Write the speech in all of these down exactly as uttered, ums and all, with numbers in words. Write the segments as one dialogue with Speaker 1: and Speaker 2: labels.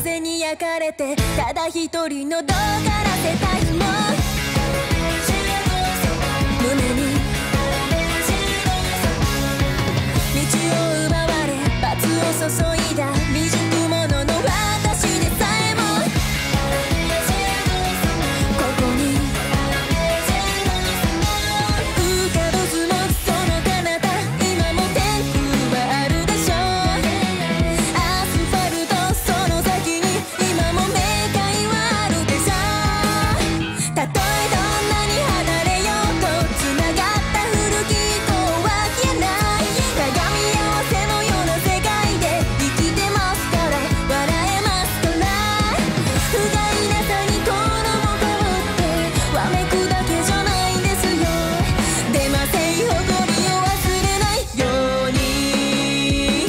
Speaker 1: 風に焼かれてただ一人のどからせたいも胸に道を奪われ罰を注いだ未熟者の私でさえもここに浮かぶスモークその彼方今も天空はあるでしょうアスファルトその先に今も明快はあるでしょうたとえどんなに離れようとつながった古き糸は消えない鏡合わせのような世界で生きてますから笑えますから不甲斐なさに衣をかぶってわめくだけじゃないんですよ出ません誇りを忘れないように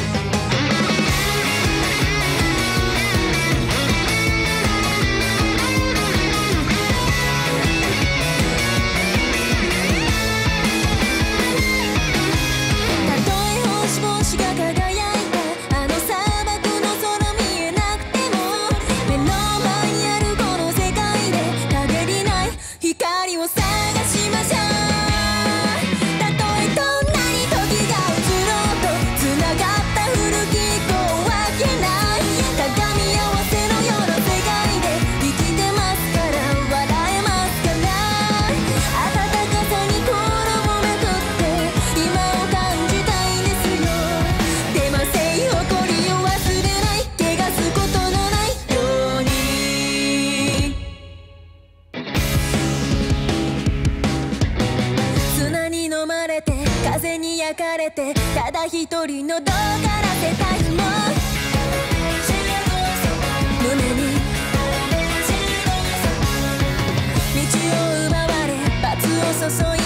Speaker 1: たとえ星々が輝いたあの砂漠の空見えなくても目の前にあるこの世界で陰りない光を探しましょうたとえどんなに時が移ろうとつながった古き糸は消えない鏡合わせのような世界で生きてますから笑えますから温かさに心をめくって今を感じたいんですよ出ません誇りを忘れない汚すことのないように砂に飲まれて風に焼かれてただ一人のどからせたいも胸に道を奪われ罰を注い